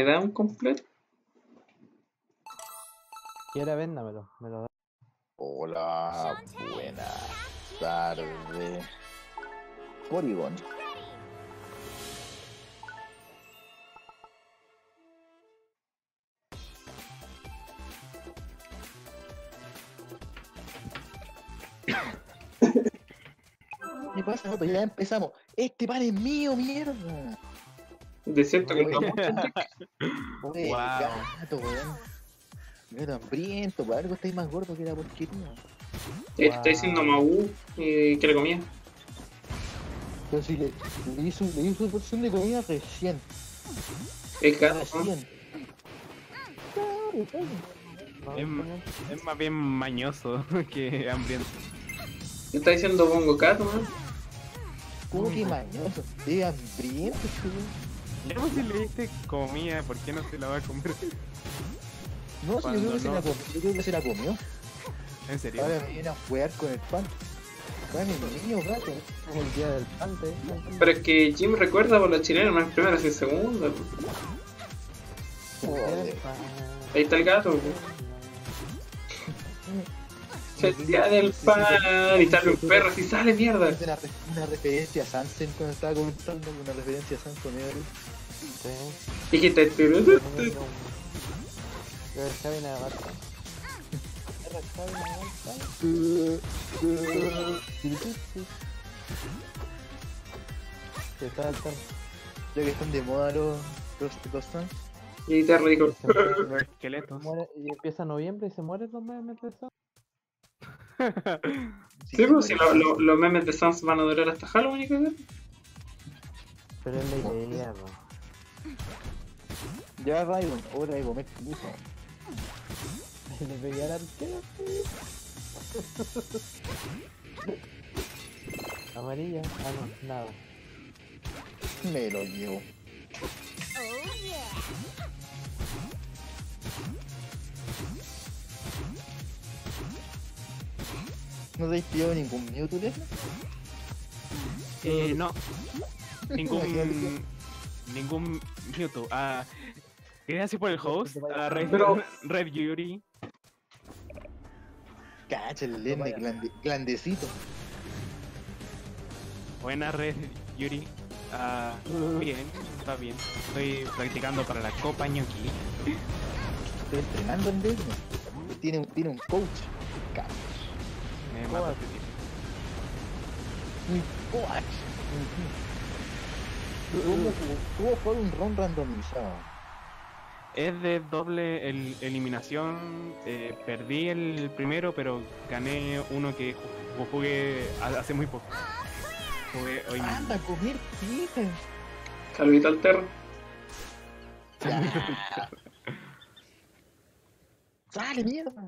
¿Me da un completo? Quiera, véndamelo, me lo da. Hola, buenas tardes. Porygon. ¿Qué pasa, Joto? Ya empezamos. Este pan es mío, mierda. De cierto que no. Oye, Wow. gato, weón. Gato hambriento, por algo estáis más gordo que la porquería. Está diciendo Maú que le comía. Pero si le hizo porción de comida recién. Es gato, ¿no? Recién. Es más bien mañoso que hambriento. Está diciendo Bongo Cat, ¿no? ¿Cómo que mañoso? Es hambriento, chulo. Ya pues si le diste comida, ¿por qué no se la va a comer? No, si yo creo que se no. la comió. Yo creo que se la comió. ¿En serio? Ahora me viene a jugar con el pan. Pan el niño gato. Como el día del pan, Pero es que Jim recuerda por los chilenos, no es primera, es segunda. Joder. Ahí está el gato. El día del pan y sale un perro, así sale mierda. Es una referencia a Sansen cuando estaba comentando. Una referencia a Sansen. Dijiste Ya que están de moda los fans. y te dijo. Los esqueletos. Y empieza noviembre y se muere 2 meses después. Sí, pues si los memes de Sans van a durar hasta Halloween y cagar. Pero es la idea, bro. Ya Raibon, ahora de comer puso. Le pegué al arquero. Amarilla. Ah, no, nada. Me lo llevo. ¿No te has pillado ningún Mewtwo, Leslie? No. Ningún Mewtwo. Gracias por el host. Red Yuri. Cacha, el Leslie glandecito. Buena Red Yuri. Bien, está bien. Estoy practicando para la Copa Ñoqui. Estoy entrenando el Leslie. Tiene un coach. Cacha. Me mata este tipo. Un coach. ¿Cómo fue un ron randomizado? Es de doble eliminación. Perdí el primero, pero gané uno que jugué hace muy poco. Jugué hoy mismo. Anda a comer pizza. Saludito al perro. Ya. Sale mierda.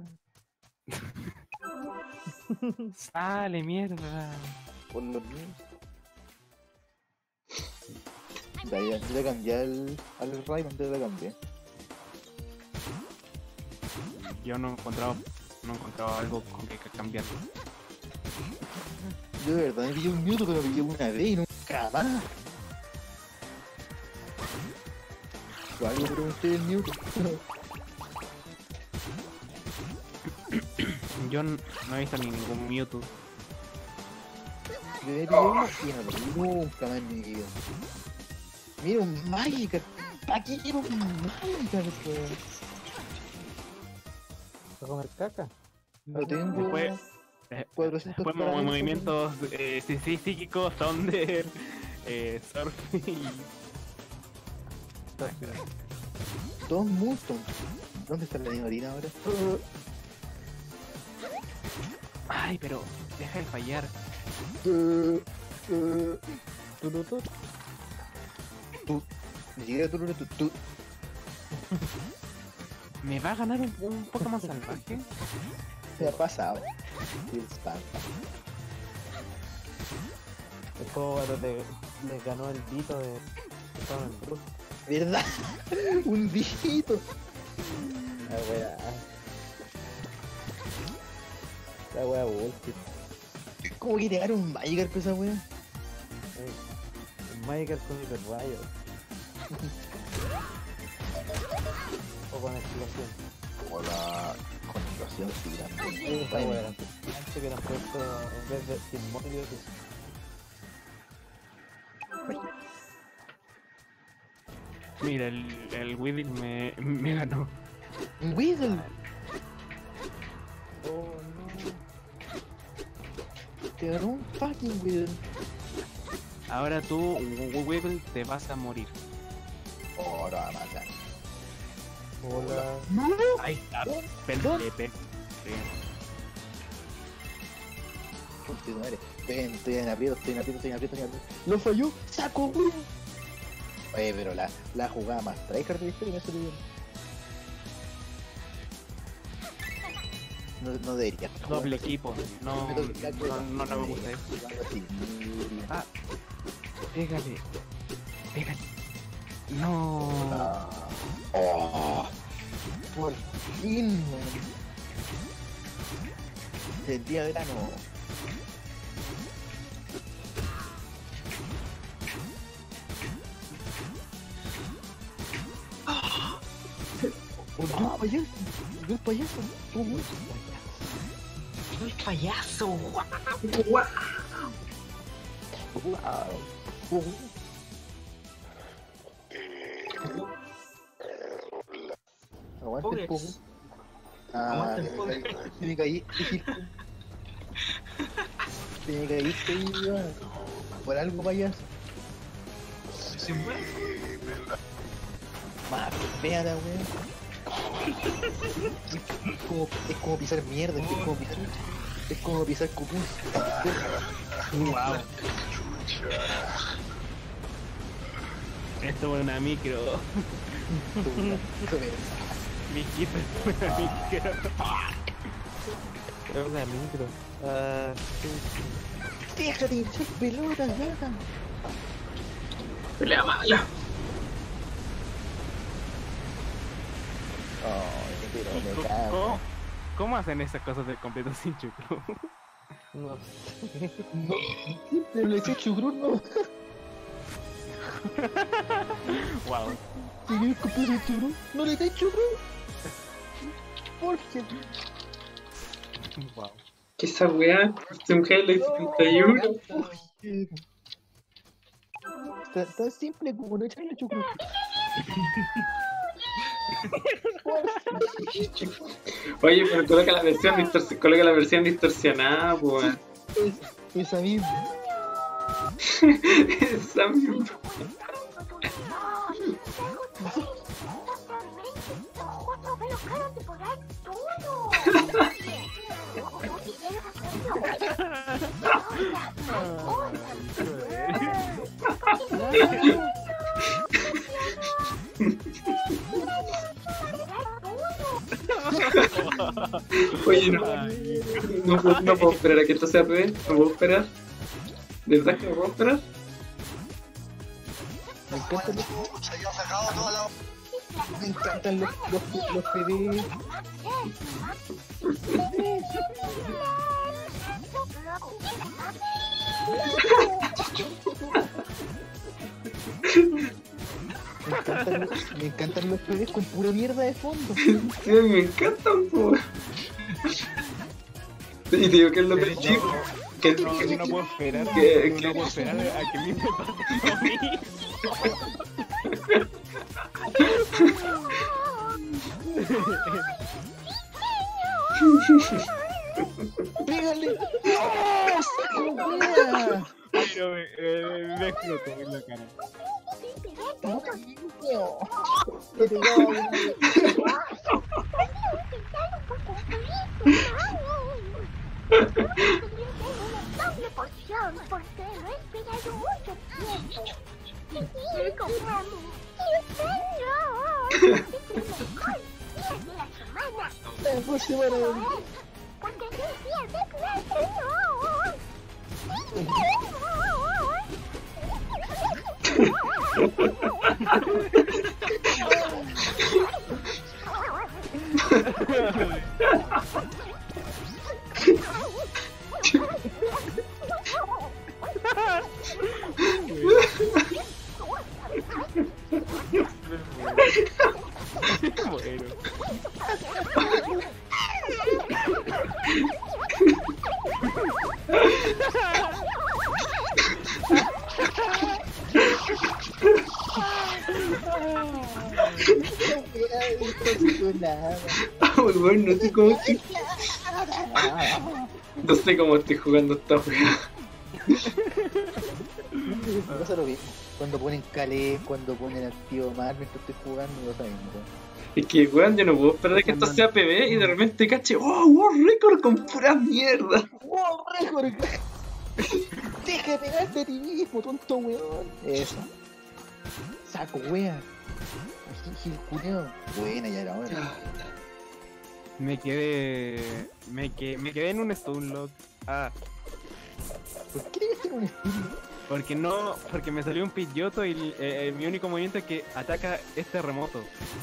Sale, mierda. Por los míos. De ahí antes de cambiar al Raimon, antes de cambiar. Yo no he encontrado algo con que cambiar. Yo de verdad me pillé un Mewtwo, pero me pillé una vez y nunca más. Por algo pregunté el Mewtwo. Yo no he visto ningún Mewtwo. Yo me pillé uno y no lo vi nunca más en mi vida. Mira, un Magikarp. ¿Para qué quiero un Magikarp? ¿Va a comer caca? No tengo Después, 400 después caramelos. movimientos psíquicos, Thunder, Surf y... Todos Moonstone. ¿Dónde está la Ninorina ahora? Ay, pero deja de fallar. Ni siquiera tú. ¿Me va a ganar un Pokémon salvaje? Se ha pasado. Y el spam. El juego le ganó el Vito de Estaba en Bruce. ¿Verdad? Un viejito. La wea bullshit. ¿Cómo quiere ganar un Magikarp con esa wea? Magikarp con Hyper Rayo. comunicación. O la comunicación sí, grande. Esa wea, antes que nos puesto en vez de inmóviles. Mira, el Weedle me ganó. Weasel. Oh Te ganó un fucking Weasel. Ahora tú, Weedle, te vas a morir. Oh, lo va a matar. no. Hola. ¡No! Ahí está. Perdón. Puta madre. Estoy en aprieto. ¡Lo falló! ¡Saco, weón! Oye, pero la jugada más tryhard de la historia me salió bien. No debería. Doble equipo. No me gusta eso. Ah, pégale. No. Oh, por fin, man. El día de verano. El payaso. El payaso. Guau. Wow. Aguante el pogo. Aguante el pogo. Me caí. Te caíste ahí, weón. Por algo payaso. Se muere. Más fea, weón. Es como pisar mierda, es como pisar cucú. Wow. Esto es una micro. Mijito, es una micro. Es una micro. Déjate de echar pelotas, ya. Pelea mala. Ay, pero me cago. ¿Cómo hacen esas cosas de completo sin chucro? No. No, siempre le eché chucrún, no. Wow. Si quieres comprar el chucrún, no le eché chucrún. ¿Por qué? Wow. ¿Qué esa weá? Es un Halo 71. Tan simple como no echarle chucrún. Oye, pero coloca la versión distorsionada, pues. Esa misma. Esa misma. Oye, no puedo esperar a que esto sea PB. No puedo esperar. ¿De verdad que no puedo esperar? Me encantan los PD. Me encantan los PDs con pura mierda de fondo. Sí, me encantan, po. Y te digo que es lo que chico. Que No puedo esperar. que- No puedo esperar a que a mí me pase a mí. ¡Pégale! ¡Oh! ¡Saco wea! Pero me explotó en la cara. Te pegaba, Doble porción, porque lo he esperado mucho tiempo. Y compramos. ¡Y señor! Es el mejor día de la semana. la próxima era Porque es el día de la señor. Bueno. Muy bueno, no sé cómo estoy jugando esta wea. Me pasa lo mismo. Cuando ponen Calais, cuando ponen al tío Mar mientras estoy jugando, me pasa lo mismo. Es que, weón, yo no puedo esperar a que esto sea PB y de repente cache, ¡oh, World Record con pura mierda! ¡Wow, récord! ¡Deja de pegarte a ti mismo, tonto weón! Eso. Saco, wea. Gil culiao. Buena, ya era hora. Me quedé en un Stunlock. Ah, ¿Por qué debes tener un estilo? porque me salió un Pidgeotto y mi único movimiento es que ataca este remoto.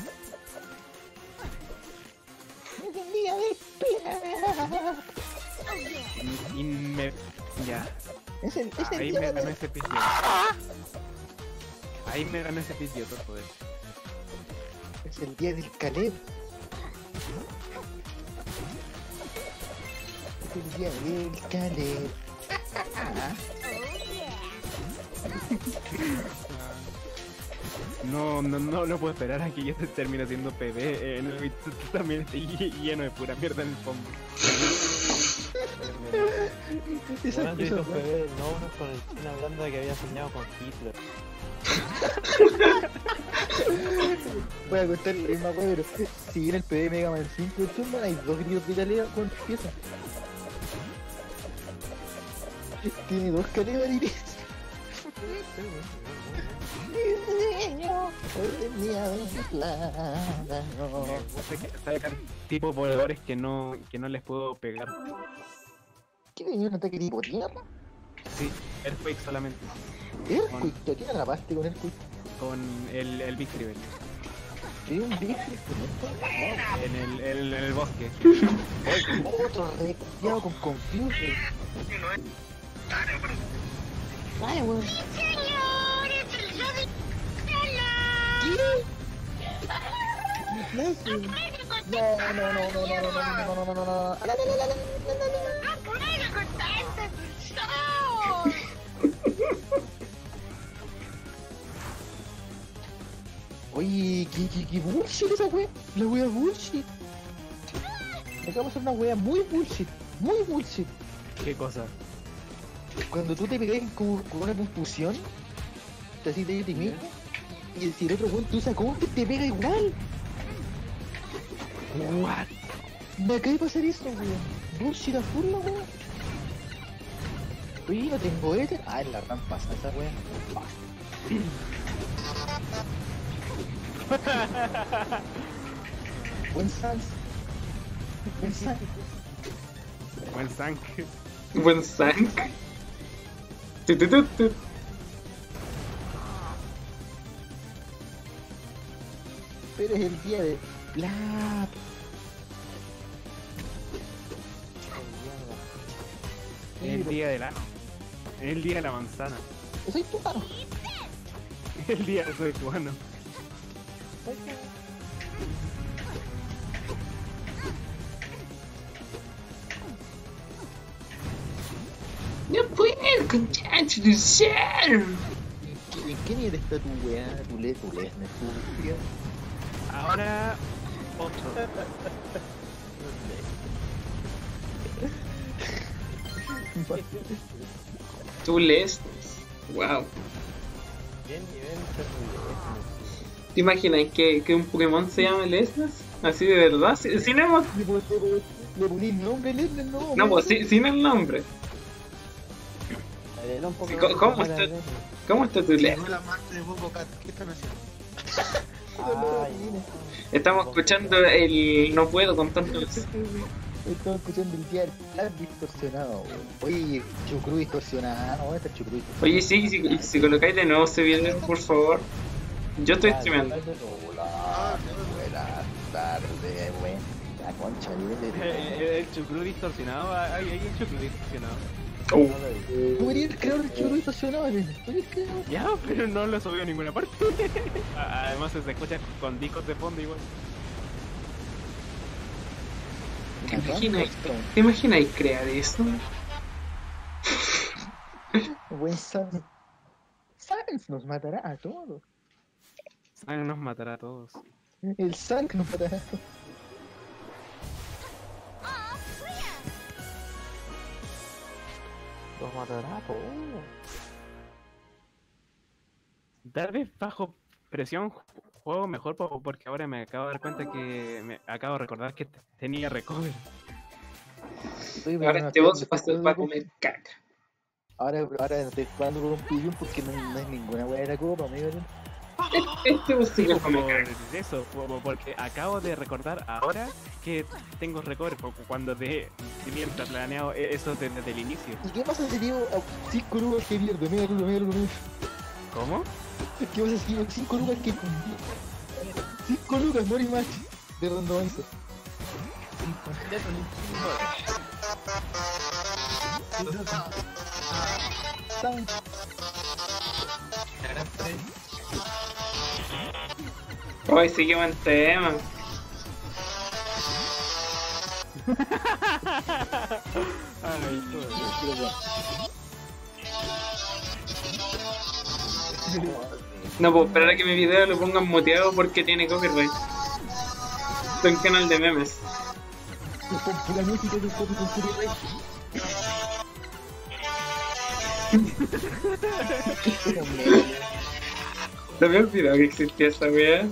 ¡Día de espera! Y me... ya. Ahí me ganó ese Pidgeotto. Ahí me ganó ese Pidgeotto, joder. Es el día del Caleb. Es el día del Caleb. No puedo esperar a que ya se termine haciendo PB. En el también estoy lleno de pura mierda en el fondo. Bueno, yo hice un PB no uno con el chino hablando de que había soñado con Hitler. Voy a contar la misma wea, pero si viene el PB Mega Man 5 de Chumman, hay 2 gritos de Caleb con piezas. Tiene 2 Caleb de piezas. Sacan tipo voladores que no les puedo pegar. ¿Qué tenía un ataque tipo tierra? Sí, Earthquake solamente. Earthquake, ¿a quién atrapaste con Earthquake? Con el Big Tribal. ¿Tiene un Big Tribal? En el bosque. Otro reculeado con Confusion. Vale, weón. Oye, ¿qué bullshit esa wea? La wea bullshit. Acaba de hacer una wea muy bullshit. Muy bullshit. ¿Qué cosa? Cuando tú te pegas con una confusión, te así de ti mismo, y si el otro weón tú usas counter, te pega igual. What? Me acaba de pasar eso, weón. Bullshit a full, weón. Oye, no tengo éter. Ah, en la rampa pasa esa weón. Buen sans. Buen sans. Buen Zank. Buen Zank. Tu. Pero es el día de Blap. El día de la... El día de la manzana. Soy tucano. El día de soy cubano. No puedo conchar de ser. ¿En qué nivel está tu weá? Tu Lesnar, tu weá. Ahora... otro. Tú lees. Wow. Bien nivel Lesnar. ¿Te imaginas que un Pokémon se llama Lesnar? Así de verdad, sin el, Le poní nombre Lesnar, no. no, pues sin el nombre. Era un poco ¿Cómo está tu Lesnar? La muerte de Bobo Cat, ¿qué están haciendo? Estamos escuchando el no puedo con tanto. Estamos escuchando el día del plan distorsionado, weón. Oye, Chucru distorsionado, ¿dónde está Chucru distorsionado? Oye, sí, si colocáis de nuevo ese video, por favor. Yo estoy streamando. Hola, buenas tardes, weón. La concha, nivel de... El chucrú distorsionado, hay el chucrú distorsionado. Oh, No lo vi. Tú eres el creador del choro estacionable. Tú eres el creador. Ya, pero no lo subió a ninguna parte. Además se escucha con discos de fondo igual. ¿te imaginas crear eso? Buen Sans. Sans nos matará a todos. Sang nos matará a todos. El Sans nos matará a todos. Los matará a todos. Tal vez bajo presión juego mejor porque ahora me acabo de dar cuenta que me acabo de recordar que tenía recover. Ahora este boss va a comer caca. Ahora estoy jugando con un pillón porque no es ninguna wea de la copa, amigo. Este boss sí que come Por caca. eso, porque acabo de recordar ahora que tengo recover cuando mientras planeado eso desde el inicio. ¿Y qué pasa si digo 5 lucas que pierdo? Mira, ¿Cómo? ¿Qué pasa si digo 5 lucas que pierdo? 5 lucas, no hay más de randomizer. Sans. Hoy sí que buen tema. Ay, No puedo esperar a que mi video lo pongan muteado porque tiene copyright. Soy un canal de memes. La música del copy con copyright. No me he olvidado que existía esa wea.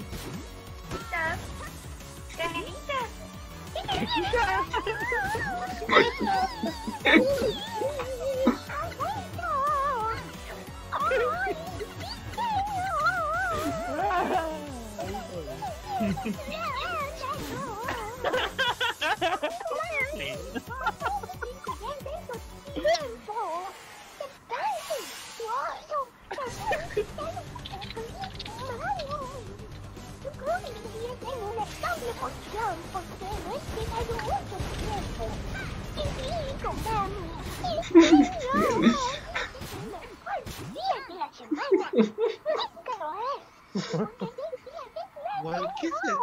Guay, ¿qué es esto?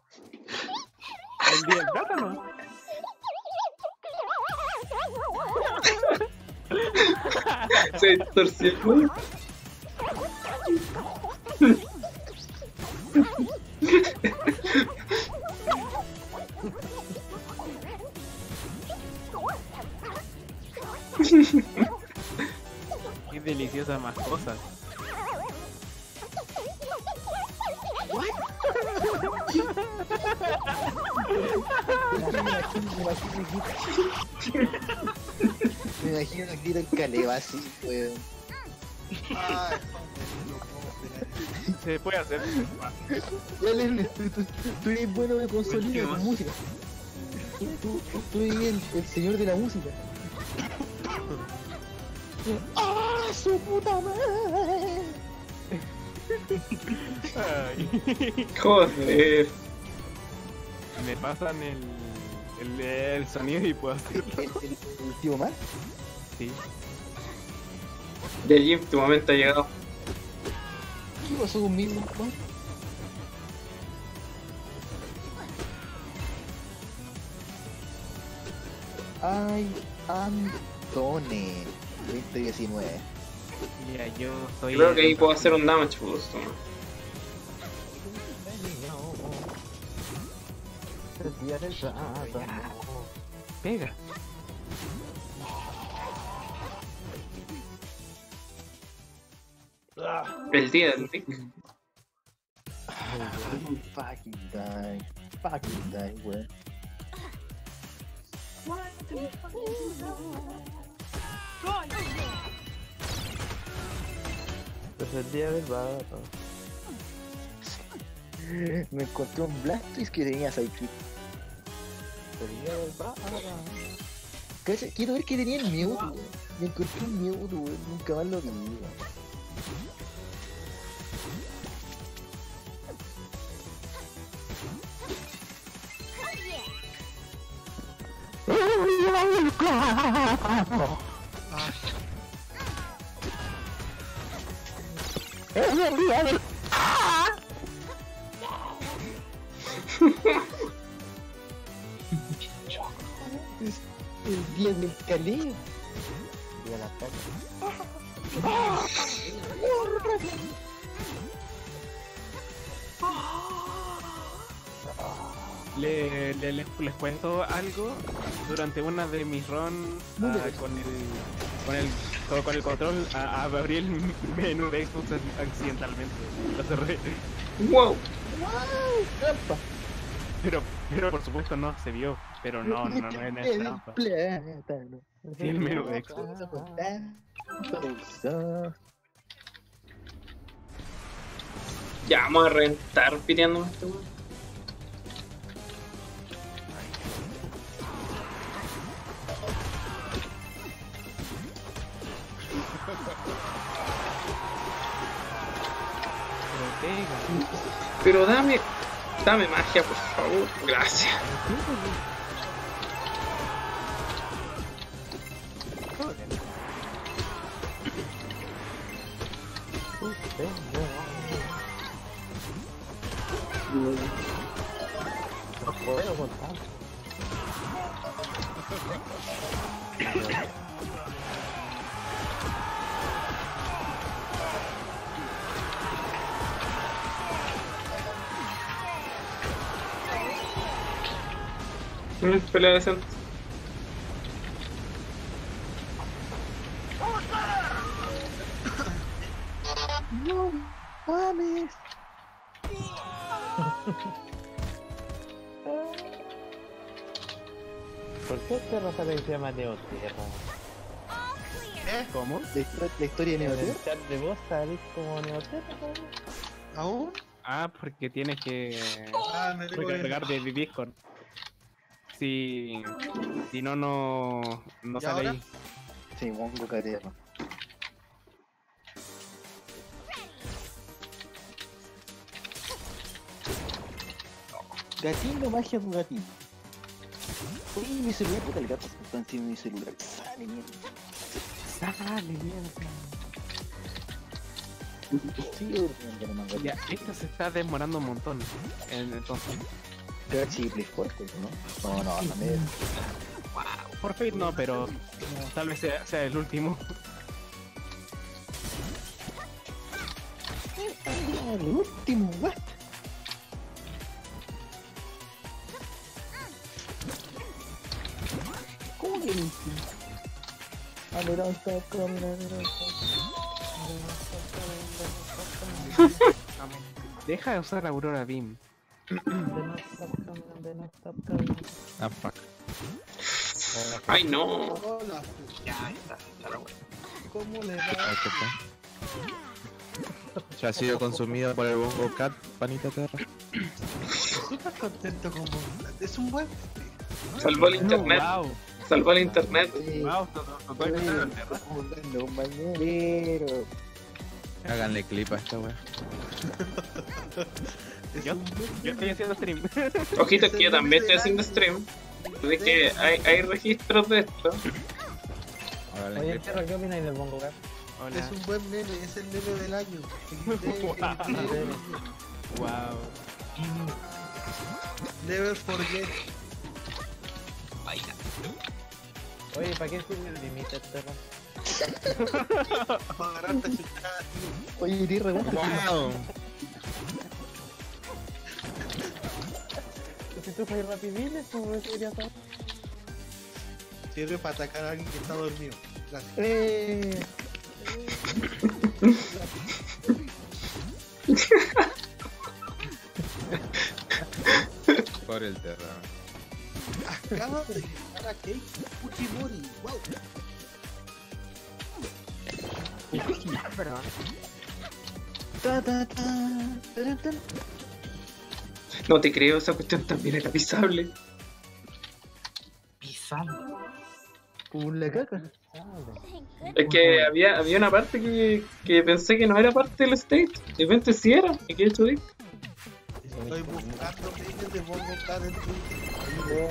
el día del plátano. Se distorsionó. Qué deliciosas más cosas. Me imagino que tira el caleva así, weón. Ah, no puedo esperar. Se puede hacer. Ya Leslie, tú eres bueno de consolidar con música. Tú eres el señor de la música. ¡Ah, su puta madre! Ay. Joder. Me pasan el sonido y puedo hacerlo. ¿El tío Mar? Sí. De Jim, tu momento ha llegado. ¿Qué pasó conmigo, Juan? Ay, Antone 2019. Mira, yo soy. Creo que ahí puedo hacer un damage boost. ¿No? El día del plátano. Pega. El día del Rick. Fucking die, weón. Es el día del plátano. Me encontré un Blastoise que tenía Psychic. El día del plátano. Quiero ver que tenía el Mewtwo, weón. Me encontré un Mewtwo, weón. Nunca más lo vi, weón. Ah, El día del caleo. Y a la calle. Les cuento algo. Durante una de mis runs con el control abrí el menú de Xbox accidentalmente. Lo cerré. ¡Wow! ¡Trampa! Pero por supuesto no se vio. Pero no es trampa. Sí, el menú de Xbox. Ya vamos a reventar piteando este weón. Pero dame magia, por favor. Gracias. No puedo contar. Pelea decente. No mames. ¿Por qué este Rosa le llama Neotierra? ¿Cómo? La historia de En Neotierra. el chat de voz salís como Neotierra, ¿sabes? ¿Aún? Ah, porque tienes que Ah, me tengo que recargar de Discord. Si no ¿Y sale ahora? ahí. Sí, Mongo Caterra. Gatino, magia con gatino. Uy, mi celular, puta, el gato está encima de mi celular. Sale mierda. Sale, mierda. Sí, urgente, no me Ya, esto se está demorando un montón. Entonces, Crash y Play fuerte, ¿no? No, también. por Fate no, pero tal vez sea el último. El último, what? ¿Cómo que el último? Don't stop coming, don't stop coming. Deja de usar Aurora Beam. Ah, fuck. Ay, no. Hola. ¿Cómo le va? Ahí está. Ya ha sido consumido por el Bongo Cat, panita terra. Súper contento con vos. Es un buen. Salvó el internet. Wow, Salvó el internet. wow, Un bañero. Háganle clip a esta wea. Es Yo un buen. estoy haciendo stream. Ojito que yo también estoy haciendo stream. Así que hay registros de esto. Háganle Oye, clip. Tierra, ¿qué opináis del Bongo Cat? Hola. Es un buen meme, es el meme del año. Wow. Never forget. Oye, ¿para qué sirve el límite, Tierra? Para agarrarte a chuchar. Oye, tierra, bueno. ¡Wow! Si tú fueras rapidines, ¿cómo deberías saber? Sirve para atacar a alguien que está dormido. Gracias. Por el terra. Acaba de llegar a Kate Fujimori. Wow. Perdón. Ta, ta, ta, ta, ta. No te creo, esa cuestión también era pisable. La caca. Es que había una parte que pensé que no era parte del stage. De repente sí era. ¿Y qué he hecho? Estoy buscando memes de Bongo Cat en Twitter.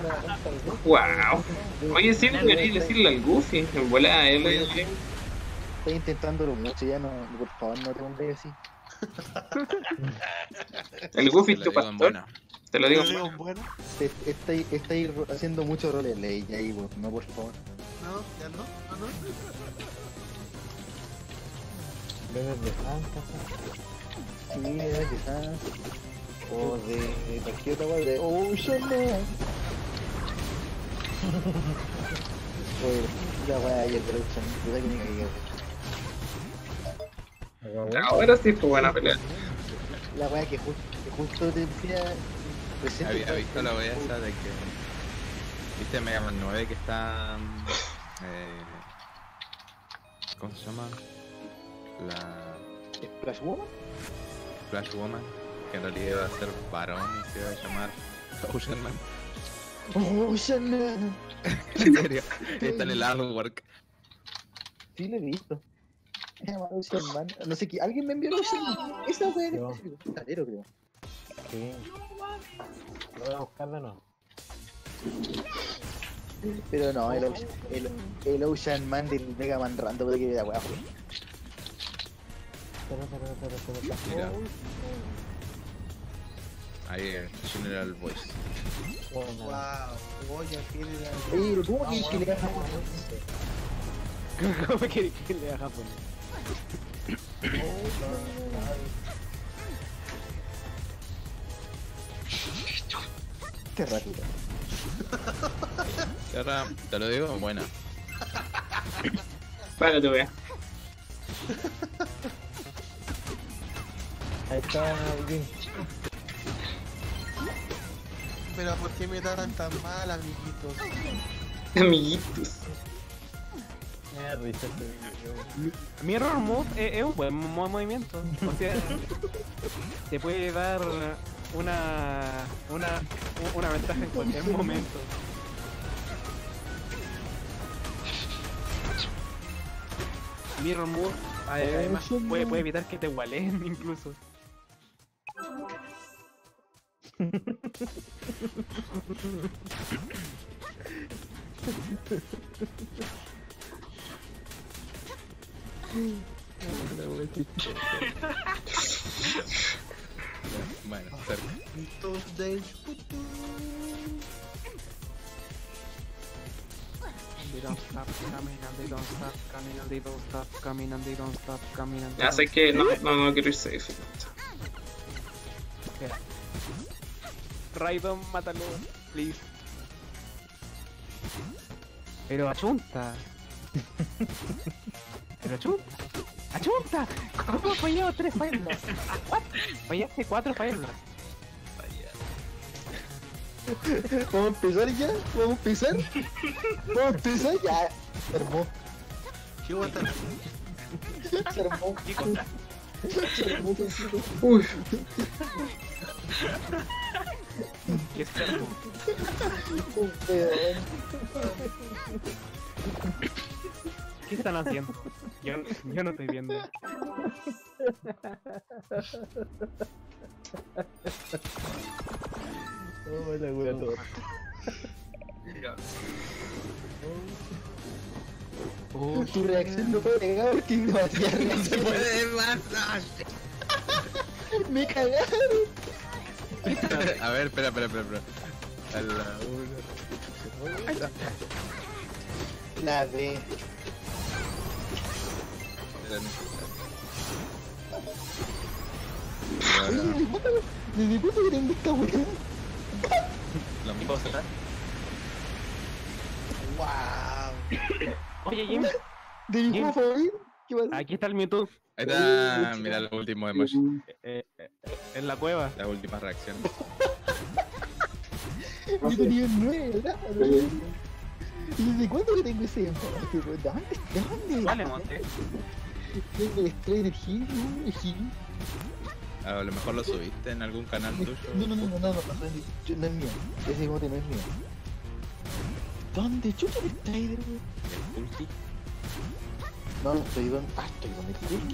Wow. Wow. Oye, sí, debería decirle al Goofy. En volada, él. Estás intentándolo mucho, ya no, por favor, no te pongas así. El Goofy Te es lo tu digo en pastor. buena. Te lo digo. Digo, bueno, Estáis haciendo mucho roleplay ya ahí, weón. No, por favor. no, ya no, no. Bebes de Santa, Sí, quizás. O de cualquier otra weá, de Ocean Man. Oye, la weá ahí el de Ocean Man, puta que me cagué. Ahora sí fue buena pelea. La weá que justo te decía. Había visto la wea esa de que. ¿Viste Mega Man 9 que está. ¿Cómo se llama? La ¿Flash Woman? Flash Woman. Que en realidad iba a ser varón y se iba a llamar Ocean Man. Ocean Man. En serio, está en el artwork. Sí, lo he visto. Se llama Ocean Man. No sé qué. ¿Alguien me envió Ocean Man? Esa weá en Yo. específico. Un talero, creo. sí. Lo voy a buscar de nuevo. Pero no, el Ocean Man del Mega Man Random de que la weá fue. Espera. Mira. Ahí, General Voice. Buena. Wow, voy a tiene la. Oye, pero ¿cómo que le gana? ¿Cómo querés que le haga poner? Qué rápido. Y ahora, te lo digo, buena. Para tu wea. Ahí está bien. Pero ¿por qué me tratan tan mal, amiguitos? Amiguitos. Me da risa este video. Mirror Move es un buen movimiento. O sea, te puede dar una ventaja en cualquier momento. Mirror Move además puede evitar que te gualen incluso. Bueno, cerca. Mitos del futuro. They don't stop coming and they don't stop coming and they don't stop coming and they don't stop coming and they Ya don't sé que no quiero ir safe. Espera. Raidon, mátalo, please. Pero achunta. Pero achunta. ¡Achunta! ¿Cómo falló 3 Firelords? ¿What? Fallaste 4 Firelords. ¿Vamos a empezar ya? ¿Vamos a empezar? ¿Vamos a empezar? Ya. Se armó. ¿Qué voy a estar? Se armó. ¿Qué cosa? Se armó, Francisco. Uy, ¿Qué es termo? Un peón. ¿Qué están haciendo? Yo no estoy viendo. Oh, la wea toda. Tu reacción no puede pegar porque es demasiado reacción. Me cagaron. A ver, espera. A la La de. una. ¿Desde cuándo que tengo esta weá? Lo mismo. Wow. Oye, Jim, ¿De mi juego favorito? ¿Qué pasa? aquí está el Mewtwo. Ahí está, mira el último emoji. En la cueva. La última reacción. Yo tenía 9, ¿verdad? ¿Y desde cuándo que tengo ese enfoque? ¿Dónde? Vale, monte. Tengo estrés de energía, A lo mejor lo subiste en algún canal tuyo. No, no es mío. Ese emote no es mío. ¿Dónde chucha está ahí, weón? El Kulki. No, estoy donde. Estoy donde el Kulki.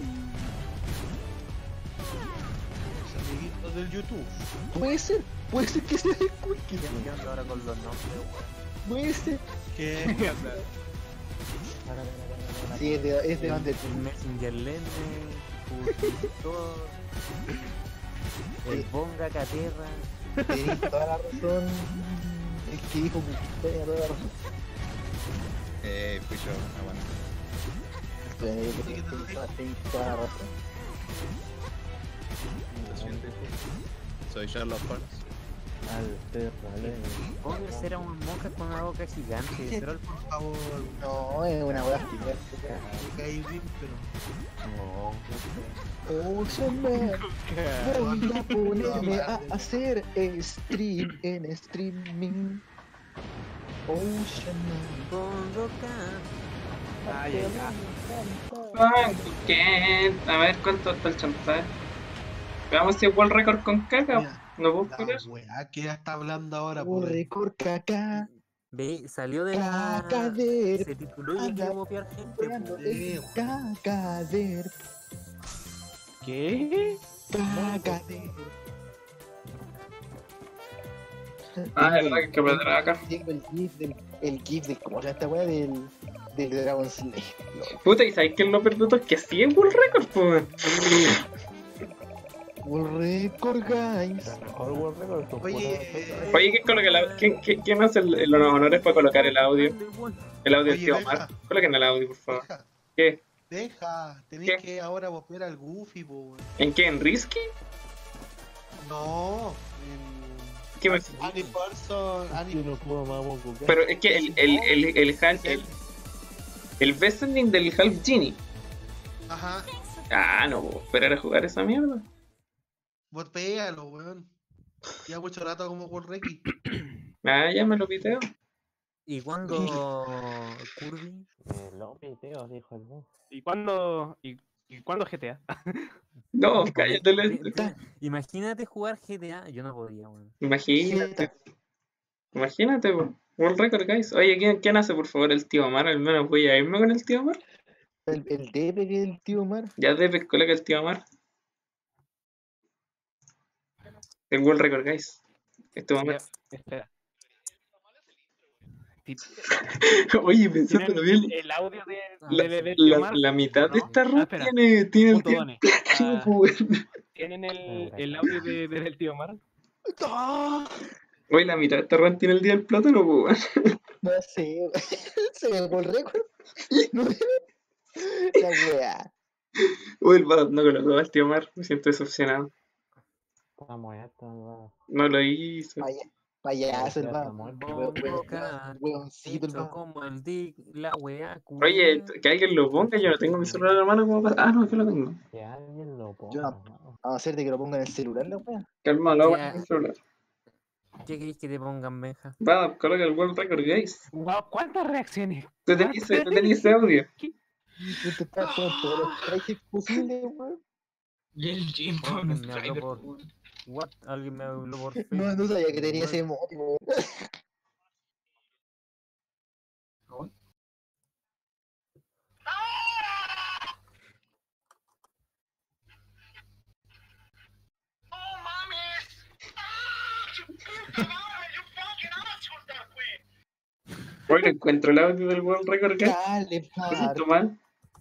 Los amiguitos del YouTube. Puede ser que sea el Kulki. ¿Qué onda ahora con los nombres, weón? Puede ser. ¿Qué? Para. Sí, es de donde El Messenger Lende, todo. El Bonga Caterra. tenés toda la razón. El que dijo que tenía toda la razón. Fui yo, bueno. Tenés toda la razón. Soy Sherlock Holmes. Al perro, Bonga era un monja con una boca gigante. Troll, Por favor, No, es una weá gigante. me caí bien, pero. Ocean Man, voy a ponerme a hacer stream en streaming. Ocean Man. Bongo Can. Ay, ay, Ah, ¿qué? A ver cuánto está el chantaje. Veamos si es World Record con caca. Mira, No puedo la creer. weá que ya está hablando ahora, Un pues. récord caca. Ve, salió de la. Cacader. Se tituló y Anda. quiere mopear gente. Creando pues. el cacader. ¿Qué? Cacader. Ah, es verdad que hay que apretar acá. Tengo el gif del ¿cómo se llama esta weá? Del Dragon Slayer. Puta, ¿y sabes qué es lo peor de todo? Es que sí es World Record, pues. World Record, guys. Oye, ¿quién coloca quién hace los honores para colocar el audio? El audio del Oye, tío deja. Omar. Coloquen el audio, por favor. Deja, ¿Qué? deja, tenés ¿Qué? que ahora volver al Goofy, pues. ¿En qué? ¿En Risky? No, ¿Qué me... Annie Parsons, Yo no puedo más Bongo Can. Pero es que el best ending del Half Genie. Ajá, Ah, no puedo esperar a jugar esa mierda. vos pégalo, weón. Ya mucho rato como World Record. Ah, ya me lo piteo. ¿Y cuándo Kirby? Lo piteo, dijo el bus. ¿Y cuándo GTA? No, cállate. Imagínate jugar GTA. Yo no podía, weón. Imagínate. Imagínate, po. World Record, guys. Oye, ¿quién hace, por favor, el tío Omar? Al menos voy a irme con el tío Omar. El Depe que es el tío Omar. Ya Depe, coloca el tío Omar. El World Record, guys. Este momento. Espera. Oye, pensándolo bien. El audio La mitad de esta run espera. tiene el Punto tío Done. Plátano, Ah, po, weón. ¿Tienen el audio del tío Omar? Oye, la mitad de esta run tiene el día del plátano, po, weón. No sé, se me World Record. No, la weá. Uy, el Badab no colocó al tío Omar. Me siento decepcionado. Estamos No lo hizo. Payaso el va. Bongo Can. Huevoncito el Hecho va. como el Dick, la weá. Oye, que alguien lo ponga. Yo no tengo mi celular en la mano como para... Ah, no, que lo tengo. Que alguien lo ponga. Yo no. Vamos a hacer de que lo ponga en el celular la weá. Calma, lo hago Ya. en mi celular. ¿Qué queréis que te pongan, Benja? Badab, coloca el World Record, guys. Wow, ¿cuántas reacciones? Tú tenías ese audio. Tú te estás con todos los trajes posibles, weón. Y el Jim Oh, con me Strider. habló por... What? Alguien me habló por Facebook. No sabía que tenía ese emote, weón. Hoy no encuentro el audio del World Record, guys. Dale, ¿Me par. siento mal?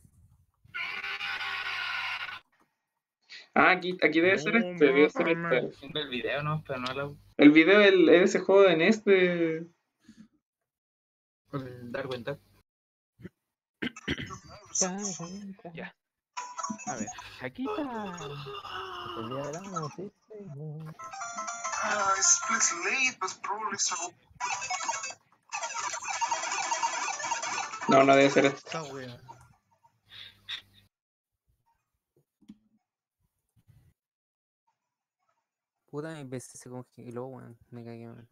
Ah, aquí debe ser este, debe ser este. Haciendo el video, ¿no? Pero no la... El video es ese juego de NES de... Con el Darwin Duck. Ya. A ver, aquí está. El día del año, sí. No, no debe ser este. Esta wea. Puta, mi PC se congeló, weón. Me cagué mal.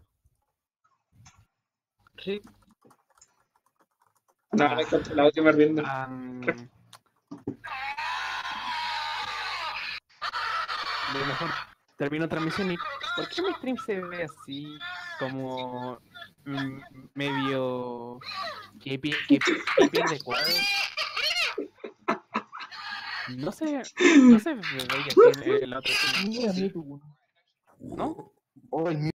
Sí. No, no encuentro el audio, me rindo. De lo mejor termino transmisión y ¿por qué mi stream se ve así como medio que pierde cuadros? No se veía así en el otro stream. Mira, mira, tú, weón. ¿No? Oh, el mío